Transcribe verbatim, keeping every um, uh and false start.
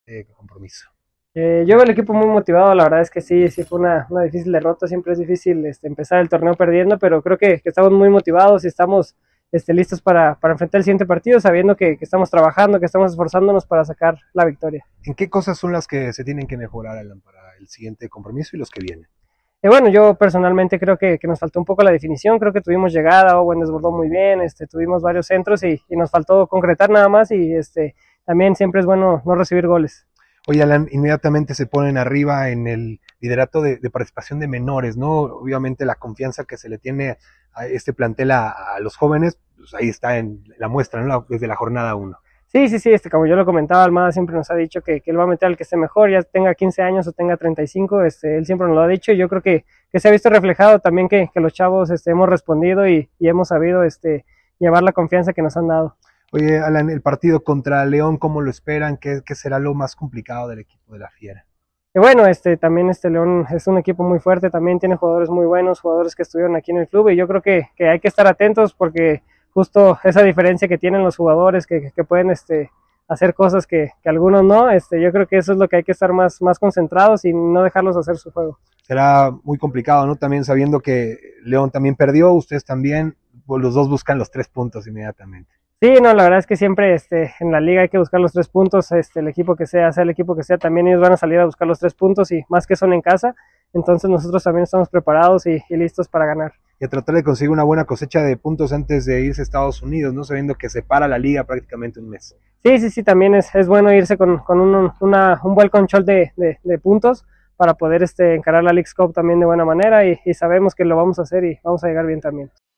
siguiente compromiso? Eh, yo veo el equipo muy motivado, la verdad es que sí, sí fue una, una difícil derrota, siempre es difícil este, empezar el torneo perdiendo, pero creo que, que estamos muy motivados y estamos este, listos para, para enfrentar el siguiente partido, sabiendo que, que estamos trabajando, que estamos esforzándonos para sacar la victoria. ¿En qué cosas son las que se tienen que mejorar, Alan, para el siguiente compromiso y los que vienen? Eh, bueno, yo personalmente creo que, que nos faltó un poco la definición, creo que tuvimos llegada, Owen desbordó muy bien, este, tuvimos varios centros y, y nos faltó concretar nada más y este, también siempre es bueno no recibir goles. Oye, Alan, inmediatamente se ponen arriba en el liderato de, de participación de menores, ¿no? Obviamente la confianza que se le tiene a este plantel a, a los jóvenes, pues ahí está en la muestra, ¿no? Desde la jornada uno. Sí, sí, sí, este, como yo lo comentaba, Almada siempre nos ha dicho que, que él va a meter al que esté mejor, ya tenga quince años o tenga treinta y cinco, este, él siempre nos lo ha dicho y yo creo que, que se ha visto reflejado también que, que los chavos este, hemos respondido y, y hemos sabido este, llevar la confianza que nos han dado. Oye, Alan, el partido contra León, ¿cómo lo esperan? ¿Qué, qué será lo más complicado del equipo de la Fiera? Y bueno, este, también este León es un equipo muy fuerte, también tiene jugadores muy buenos, jugadores que estuvieron aquí en el club y yo creo que, que hay que estar atentos porque justo esa diferencia que tienen los jugadores que, que pueden este, hacer cosas que, que algunos no, este, yo creo que eso es lo que hay que estar más, más concentrados y no dejarlos hacer su juego. Será muy complicado, ¿no? También sabiendo que León también perdió, ustedes también, pues los dos buscan los tres puntos inmediatamente. Sí, no, la verdad es que siempre este, en la liga hay que buscar los tres puntos, este, el equipo que sea, sea el equipo que sea, también ellos van a salir a buscar los tres puntos y más que son en casa, entonces nosotros también estamos preparados y, y listos para ganar. Y a tratar de conseguir una buena cosecha de puntos antes de irse a Estados Unidos, ¿no? Sabiendo que se para la liga prácticamente un mes. Sí, sí, sí, también es, es bueno irse con, con un, una, un buen control de, de, de puntos para poder este, encarar la Leagues Cup también de buena manera y, y sabemos que lo vamos a hacer y vamos a llegar bien también.